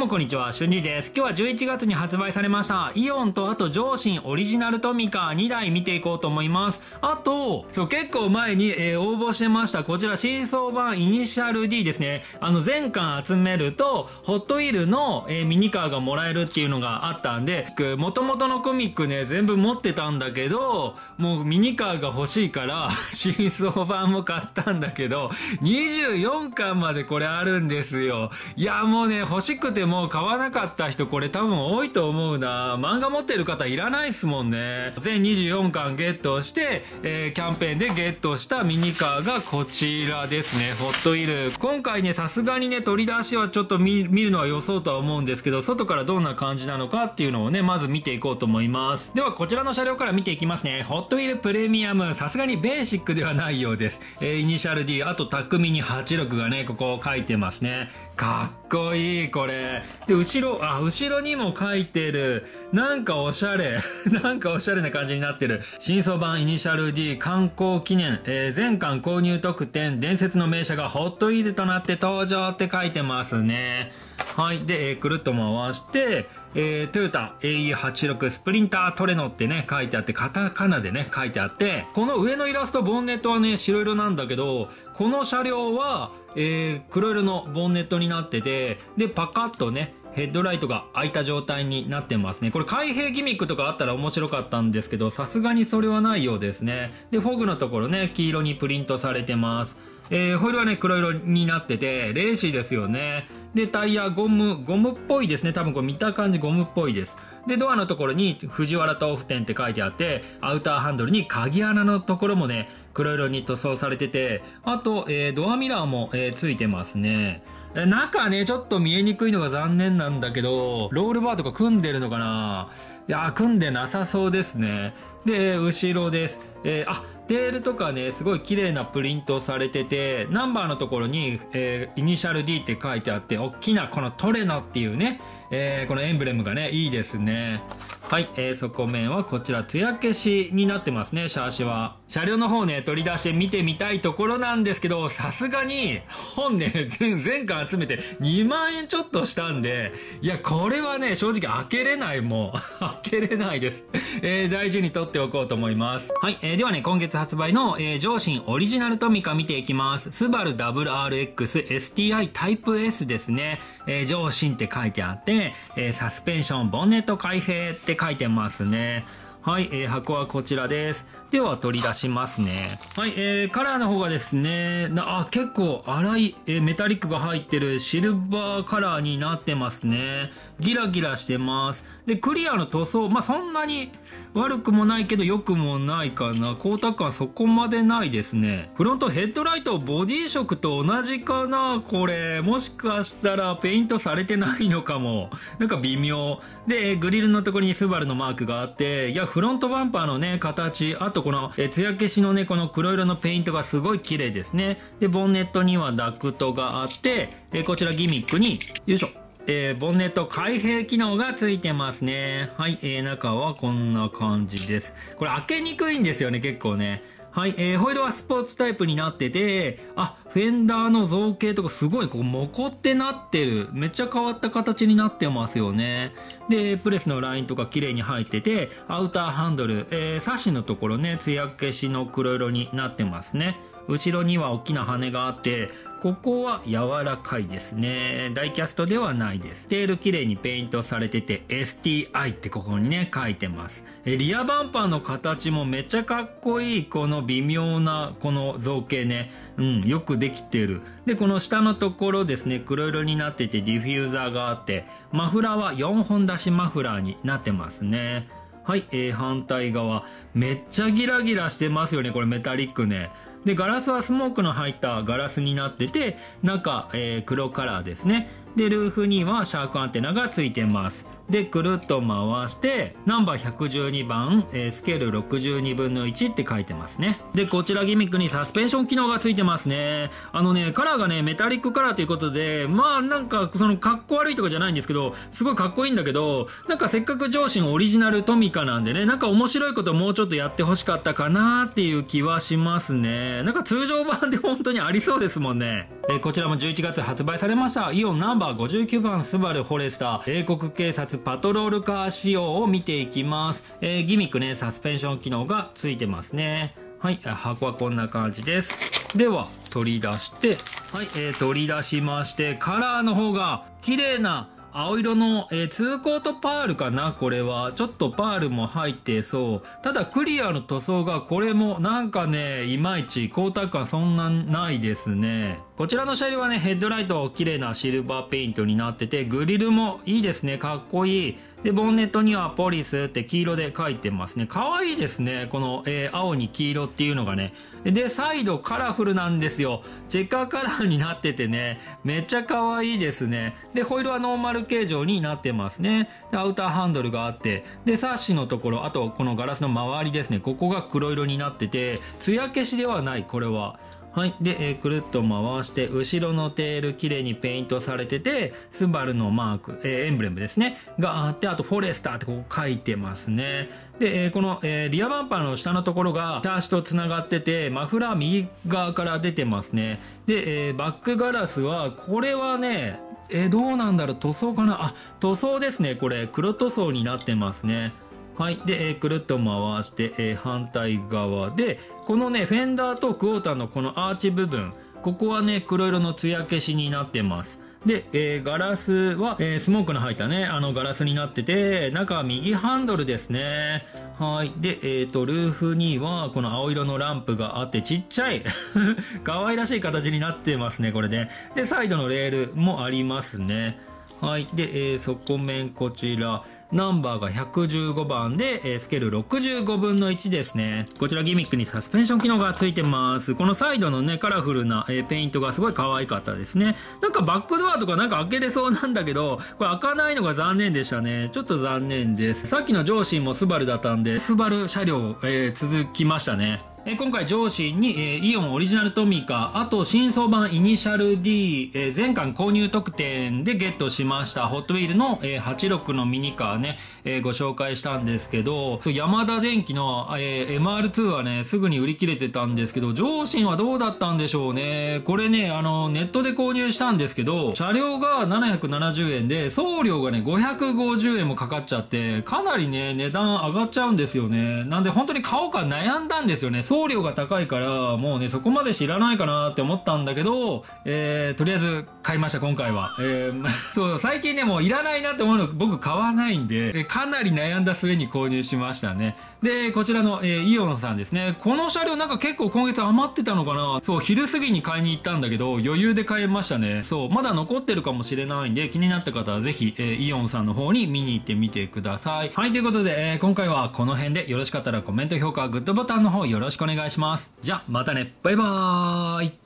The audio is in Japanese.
もこんにちは、しゅんじです。今日は11月に発売されましたイオンとあと上信オリジナルトミカ2台見ていこうと思います。あと、結構前に、応募してましたこちら新装版イニシャル D ですね。全巻集めるとホットウィールの、ミニカーがもらえるっていうのがあったんで、元々のコミックね全部持ってたんだけど、もうミニカーが欲しいから新装版も買ったんだけど、24巻までこれあるんですよ。いやもうね、欲しくても買わなかった人これ多分多いと思うな。漫画持ってる方いらないっすもんね。全24巻ゲットして、キャンペーンでゲットしたミニカーがこちらですね。ホットウィール。今回ね、さすがにね、取り出しはちょっと見るのは予想とは思うんですけど、外からどんな感じなのかっていうのをね、まず見ていこうと思います。ではこちらの車両から見ていきますね。ホットウィールプレミアム。さすがにベーシックではないようです。イニシャル D、あとタックミニ86がね、ここ書いてますね。かっこいいこれで、後ろにも書いてる。なんかおしゃれなんかおしゃれな感じになってる。新装版イニシャル D 観光記念、全巻購入特典伝説の名車がホットウィールとなって登場って書いてますね。はい。で、くるっと回して、トヨタ AE86 スプリンタートレノってね、書いてあって、カタカナでね、書いてあって、この上のイラスト、ボンネットはね、白色なんだけど、この車両は、黒色のボンネットになってて、で、パカッとね、ヘッドライトが開いた状態になってますね。これ開閉ギミックとかあったら面白かったんですけど、さすがにそれはないようですね。で、フォグのところね、黄色にプリントされてます。ホイールはね、黒色になってて、レーシーですよね。で、タイヤ、ゴムっぽいですね。多分これ見た感じゴムっぽいです。で、ドアのところに藤原豆腐店って書いてあって、アウターハンドルに鍵穴のところもね、黒色に塗装されてて、あと、ドアミラーも、ついてますね。中ね、ちょっと見えにくいのが残念なんだけど、ロールバーとか組んでるのかな？いやー、組んでなさそうですね。で、後ろです。テールとかね、すごい綺麗なプリントされてて、ナンバーのところに、イニシャル D って書いてあって、大きなこのトレノっていうね、このエンブレムがね、いいですね。はい、底面はこちら、艶消しになってますね、シャーシは。車両の方ね、取り出して見てみたいところなんですけど、さすがに、本ね、全巻集めて2万円ちょっとしたんで、いや、これはね、正直開けれない、もう。開けれないです。大事に取っておこうと思います。はい、ではね、今月発売の、上信オリジナルトミカ見ていきます。スバル WRX STI タイプ S ですね。上信って書いてあって、サスペンション、ボンネット開閉って書いてますね。はい、箱はこちらです。では取り出しますね。はい、カラーの方がですね、結構粗い、メタリックが入ってるシルバーカラーになってますね。ギラギラしてます。で、クリアの塗装、そんなに悪くもないけど良くもないかな。光沢感そこまでないですね。フロントヘッドライト、ボディ色と同じかなこれ。もしかしたらペイントされてないのかも。なんか微妙。で、グリルのところにスバルのマークがあって、いや、フロントバンパーのね、形、あとこの、艶消しのね、この黒色のペイントがすごい綺麗ですね。で、ボンネットにはダクトがあって、こちらギミックに、よいしょ。ボンネット開閉機能がついてますね。はい、中はこんな感じです。これ開けにくいんですよね、結構ね。はい、ホイールはスポーツタイプになってて、フェンダーの造形とかすごいこう、モコってなってる。めっちゃ変わった形になってますよね。で、プレスのラインとか綺麗に入ってて、アウターハンドル、サッシのところね、艶消しの黒色になってますね。後ろには大きな羽があって、ここは柔らかいですね。ダイキャストではないです。テール綺麗にペイントされてて STI ってここにね書いてます。リアバンパーの形もめっちゃかっこいい。この微妙なこの造形ね。よくできてる。で、この下のところですね、黒色になっててディフューザーがあって、マフラーは4本出しマフラーになってますね。はい、反対側。めっちゃギラギラしてますよね、これメタリックね。で、ガラスはスモークの入ったガラスになってて、中、黒カラーですね。で、ルーフにはシャークアンテナがついてます。で、くるっと回して、ナンバー112番、スケール62分の1って書いてますね。で、こちらギミックにサスペンション機能がついてますね。カラーがね、メタリックカラーということで、なんか、かっこ悪いとかじゃないんですけど、すごいかっこいいんだけど、なんかせっかく上信オリジナルトミカなんでね、なんか面白いこともうちょっとやってほしかったかなっていう気はしますね。なんか通常版で本当にありそうですもんね。 こちらも11月発売されました、イオンナンバー59番スバルフォレスター、英国警察パトロールカー仕様を見ていきます。ギミックね、サスペンション機能がついてますね。はい、箱はこんな感じです。では、取り出して、はい、取り出しまして、カラーの方が綺麗な青色の、2コートパールかな。これはちょっとパールも入ってそう。ただクリアの塗装がこれもなんかね、いまいち光沢感そんなないですね。こちらの車両はね、ヘッドライト綺麗なシルバーペイントになってて、グリルもいいですね。かっこいい。で、ボンネットにはポリスって黄色で書いてますね。可愛いですね。この、青に黄色っていうのがね。で、サイドカラフルなんですよ。チェッカーカラーになっててね、めっちゃ可愛いですね。で、ホイールはノーマル形状になってますね。で、アウターハンドルがあって、で、サッシのところ、あとこのガラスの周りですね。ここが黒色になってて、艶消しではない、これは。はい。で、くるっと回して、後ろのテール綺麗にペイントされてて、スバルのマーク、エンブレムですね。があって、あとフォレスターってここ書いてますね。で、この、リアバンパーの下のところが、シャーシと繋がってて、マフラー右側から出てますね。で、バックガラスは、これはね、どうなんだろう、塗装かなあ、塗装ですね。これ、黒塗装になってますね。はい。で、くるっと回して、反対側で、このね、フェンダーとクォーターのこのアーチ部分、ここはね、黒色の艶消しになってます。で、ガラスは、スモークの入ったね、ガラスになってて、中は右ハンドルですね。はい。で、ルーフには、この青色のランプがあって、ちっちゃい可愛らしい形になってますね、これね。で、サイドのレールもありますね。はい。で、底面こちら。ナンバーが115番で、スケール65分の1ですね。こちらギミックにサスペンション機能がついてます。このサイドのね、カラフルな、ペイントがすごい可愛かったですね。なんかバックドアとかなんか開けれそうなんだけど、これ開かないのが残念でしたね。ちょっと残念です。さっきの上司もスバルだったんで、スバル車両、続きましたね。今回上司に、イオンオリジナルトミカ、あと新装版イニシャル D、全館購入特典でゲットしましたホットウィールの、86のミニカーね、ご紹介したんですけど、ヤマダ電機の、MR2 はね、すぐに売り切れてたんですけど、上司はどうだったんでしょうね。これね、ネットで購入したんですけど、車両が770円で、送料がね、550円もかかっちゃって、かなりね、値段上がっちゃうんですよね。なんで本当に買おうか悩んだんですよね。送料が高いからもうねそこまで知らないかなって思ったんだけど、とりあえず買いました今回は。そう最近ねもういらないなって思うの僕買わないんで、かなり悩んだ末に購入しましたね。でこちらの、イオンさんですね。この車両なんか結構今月余ってたのかな。そう昼過ぎに買いに行ったんだけど余裕で買えましたね。そうまだ残ってるかもしれないんで気になった方はぜひ、イオンさんの方に見に行ってみてください。はいということで、今回はこの辺でよろしかったらコメント評価グッドボタンの方よろしくお願いします。じゃあまたねバイバーイ。